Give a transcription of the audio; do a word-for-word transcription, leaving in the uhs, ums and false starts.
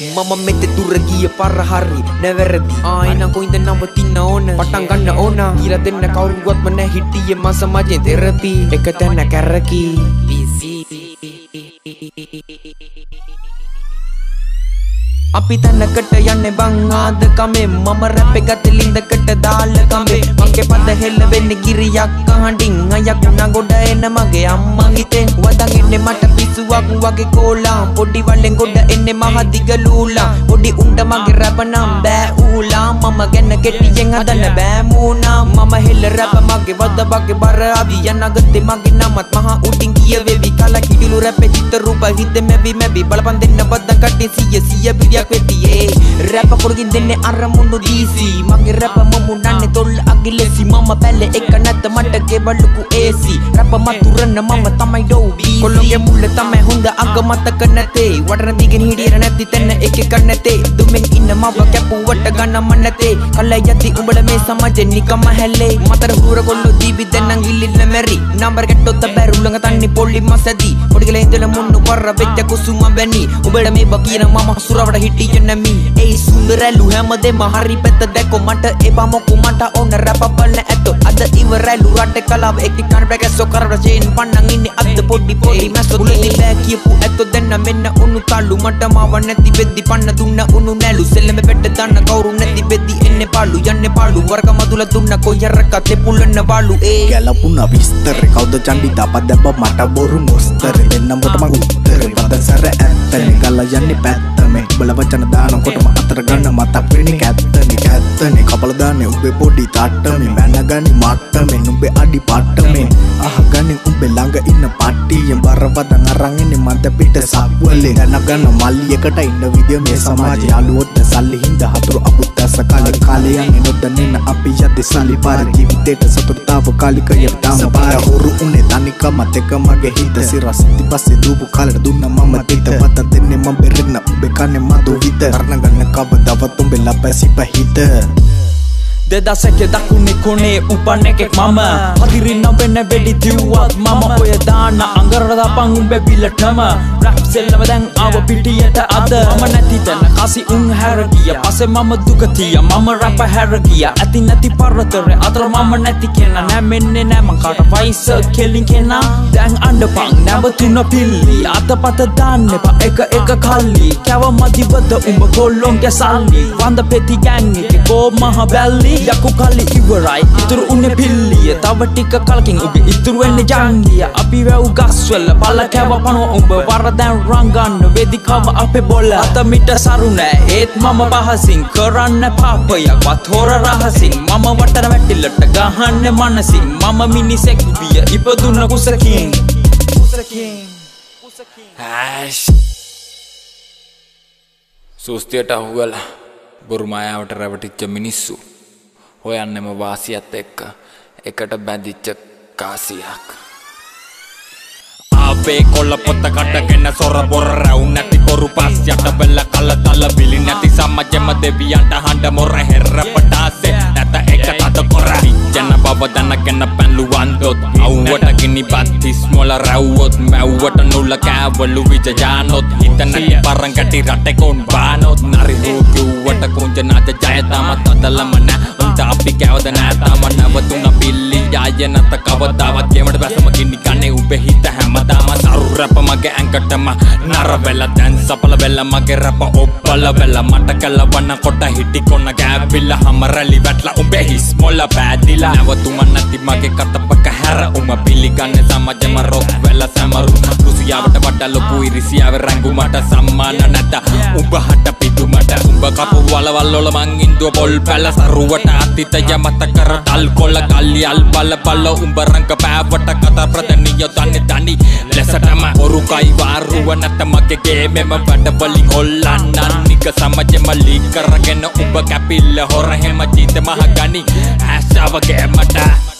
Mama mette turgiya parahari neverdi aina koinda navatinna ona patan ganna ona kila denna kawuruwatma na hittiye ma samajen therapy ekatana karaki busy අපි තැනකට යන්නේ බං ආද කමේ මම rap එක තිලින්දකට දාලා කමේ මගේ පද හෙල්ල වෙන්නේ ගිරියක් අහඬින් අයක් නගොඩ එන මගේ අම්මා හිතෙන් වදන් එන්නේ මට පිස්සුවක් වගේ කෝලා පොඩි වලෙන් ගොඩ එන්නේ මහ දිග ලූලා පොඩි උණ්ඩ මගේ රැප නම් බෑ ඌලා මම ගැන කෙටියෙන් හදන්න බෑ මූණා මම හෙල්ල රැප මගේ වද වගේ බර අවිය නගත්තේ මගේ නමත් මහ උඩින් කියවේවි කල කිවිලු රැපේ චිත්‍ර රූප හිත මෙවි මෙවි බලපන් දෙන්න බද්දන් කට්ටේ සිය සිය පිරියක් Rap korgin denne aramundu disi mage rap mamunanne tol agilesi mama pelle ekanatta matake baluku ac rap maturanna mama tamai do bi kolonge mulle tamai honda agamataka nate wadana digen hidira nathi tenna ekeka nate dumen inna mawa kapu watta ganna mannate kalla yati umbala me samaje nikama helle matara hura kollu dibi dennan illilla meri number gettotta berulanga tanni polli masadi podigale indala munnu parra veccha kusuma bani umbala me bakina mama surawada hittiyena mi ei sundarelu හැමදේම හරි පැත්ත දැක්කො මට එපා මොකු මට ඕන rap බලන ඇතෝ අද ඉවරයිලු රට කලාව එක්ක කන බැගසෝ කරවල චේන් පන්නන් ඉන්නේ අද පොඩි පොඩි මැස්සෝ උලේ බෑ කියපු ඇතෝ දෙන්න මෙන්න උණු තල්ලු මට මාව නැති වෙද්දි පන්න දුන්න උණු නැලු සෙල්ලම පෙට්ට දාන්න කවුරු නැති වෙද්දි එන්නේ පාලු යන්නේ පාලු වර්ග මදුල දුන්න කොයරක තෙපුලන්න බාලු ඒ ගැලපුණ විස්තර කවුද චණ්ඩි දාපත් දැබ්බ මට බොරු මොස්තර දෙන්නමට මග උත්තර වද සර ඇත්තනේ ගල්ලා යන්නේ පැත්තමේ බල වචන දානකොටම අතර ගන්න මතක් වෙන්නේ කැත්තනේ කැත්තනේ කපල දාන්නේ උඹේ පොඩි තාට්ටමේ මැනගනි මට්ටමේ නුඹේ අඩි පට්ටමේ අහගන්නේ උඹේ ළඟ ඉන්න පට්ටියෙන් බරවදන් අරන් එන්නේ මන්ද පිට සක්වලේ දැනගන්න මල්ලියකට ඉන්න විදිය මේ සමාජය යාළුවොත් සල්ලි හින්දා හතුරු අපුත්තස කාලේ කාලේ යන්නේ නොදන්නේ අපි යද්දි සල්ලි පාර ජීවිතේට සතුටතාව කාලික යතාම පාර හුරු උනේ තනිකමත් එක මගේ හිත සිරස්ති පස්සේ දුපු කාලේ දුන්න මම තිත වත දෙන්නේ මම බෙරෙන්න උඹේ කන්නේ මදු විත කරන ගන්න කවදාවත් උඹේ ලපැසි පහිත දෙදසක දකුණේ කොනේ උපන් එකෙක් මම හදිරින් වෙන්න වෙඩි දිව්වත් මම ඔය දාන අඟරට දාපන් උඹේ පිළටම රැප් සෙල්ලම දැන් ආව පිටියට අද මම නැති තැන කසි උන් හැර ගියා පස්සේ මම දුකතිය මම රැප් හැර ගියා ඇති නැති පරතරේ අතර මම නැති කෙනා නැමෙන්නේ නැ මං කාට වයිස කෙලින් කෙනා දැන් අඬපන් නැවතුන පිල්ලි අතපත දාන්න එපා එක එක කල්ලි කැව මදිවද උඹ කොල්ලොන්ගේ සල්ලි වන්ද පෙති ගෑන් එකේ කෝ මහ බැල්ලි යකු කල්ලි ඉවරයි ඉතුරු උන්නේ පිල්ලිය තව ටික කලකින් ඔබ ඉතුරු වෙන්නේ ජංගිය අපි වැව් ගස්වල පල කැව පණුව උඹ වරදන් රංගන්න වේදිකාව අපේ බොල අත මිට සරු නෑ ඒත් මම පහසින් කරන්න පාපයක් වත් හොර රහසින් මම වටර වැටිලට ගහන්න මනසින් මම මිනිසෙක් විය ඉපදුන කුසකින් කුසකින් ඇෂ් සුස්තියට අහුවලා බොරු මායාවට රැවටිච්ච මිනිස්සු හොයන්නෙම වාසියත් එක්ක එකට බැඳිච්ච කාසියක් ආපේ කොල්ල පොත්ත කඩගෙන සොර බොර රැව් නැති බොරු පස් යට බෙල්ල කල තල බිලි නැති සමාජෙම දෙවියන්ට හඬ මොර හෙර පටාසේ නැත එක තද කොර ජන බව දනගෙන පැන්ලුවන් දොත් අවුවට ගිනි බත්තිස් මොල රැව්වොත් මැව්වට නුල කෑවලු විජ ජානොත් හිත නැති පරන් කැටි රටේ කොන් බානොත් නරි හූ කිව්වට කුංජනාද ජයතාමත් අදලම නෑ උන්ට අපි කැවද නෑ තාම නවතුන පිල්ලි යාය නැත කවදාවත් ගෙමඩ බැසම ගිනි කන්නේ උඹේ හිත හැමදාම සරු රැප මගේ ඇඟටම නර වෙලා දැන් සපල වෙලා මගේ රැප ඔප්පල වෙලා මට කලවන්න කොට හිටි කොන ගෑවිල්ල හැමරලි වැටලා උඹේ හිස් මොල බෑදිලා නැවතුම නැති මගේ කතපක හැර උඹ පිළිගන්නේ සමාජෙම රොක් වෙලා සමරු කුසියාවට වඩා ලොකු ඉරිසියාවේ රැඟු මට සම්මාන නැත උඹ හට පිටු මට උඹ කපු වලවල් වල මං ඉන්දුව පොල් පැල සරුවට අතීතය මත කර තල් කොල කල්ලියල් බල බල උඹ රංග පෑවට කතා ප්‍රදනිය තනි තනි ලෙසටම ඔරුකයි වාරුව නැත මගේ ගේමෙම වැඩ වලින් හොල්ලන්න නික සමාජෙම ලීක් කරගෙන උඹ කැපිල්ල හොර හැම ජීත මහ ගනි ඇස්සවගේ මට